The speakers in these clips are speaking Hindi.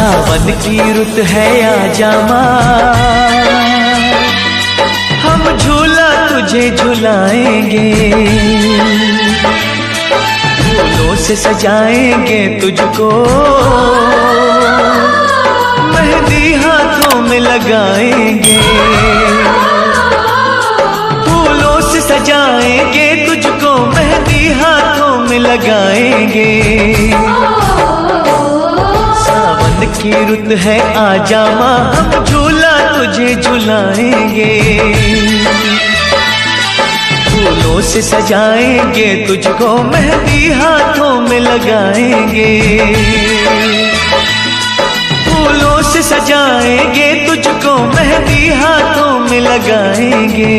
सावन की रुत है आजा माँ, हम झूला तुझे झुलाएंगे, फूलों से सजाएंगे तुझको, मेहंदी हाथों में लगाएंगे, फूलों से सजाएंगे तुझको, मेहंदी हाथों में लगाएंगे। सावन की रुत है आजा माँ, हम झूला तुझे झुलाएंगे, फूलों से सजाएंगे तुझको, मेहंदी हाथों में लगाएंगे, फूलों से सजाएंगे तुझको, मेहंदी हाथों में लगाएंगे।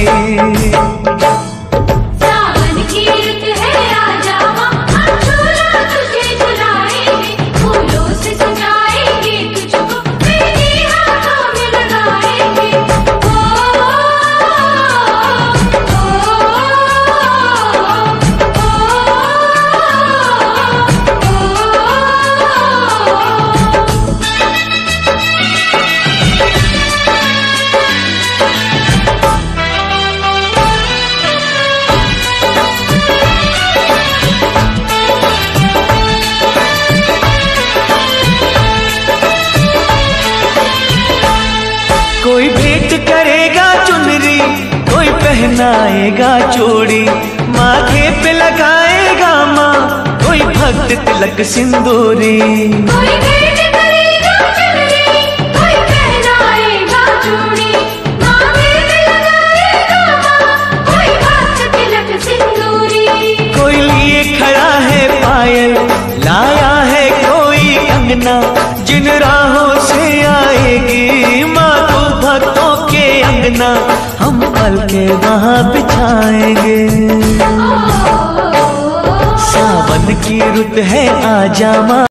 कोई भेंट करेगा चुनरी, कोई पहनाएगा चूड़ी, माथे पे लगाएगा माँ, कोई भक्त तिलक सिंदूरी। कोई भेंट करेगा चुनरी, कोई पहनाएगा चूड़ी, माथे पे लगाएगा माँ, कोई भक्त तिलक सिंदूरी। कोई लिए खड़ा है पायल, लाया है कोई अंगना, जिन राहों से आएगी माँ भक्तों के अंगना, हम पल के वहाँ बिछाएंगे। सावन की रुत है आजा माँ।